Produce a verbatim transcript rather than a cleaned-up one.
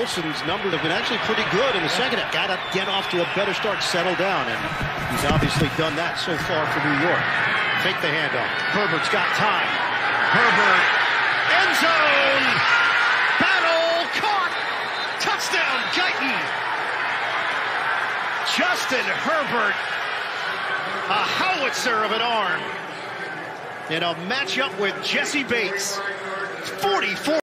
Wilson's numbers have been actually pretty good in the second half. Got to get off to a better start, settle down, and he's obviously done that so far for New York. Fake the handoff. Herbert's got time. Herbert, end zone, battle, caught, touchdown, Guyton. Justin Herbert, a howitzer of an arm in a matchup with Jesse Bates. forty-four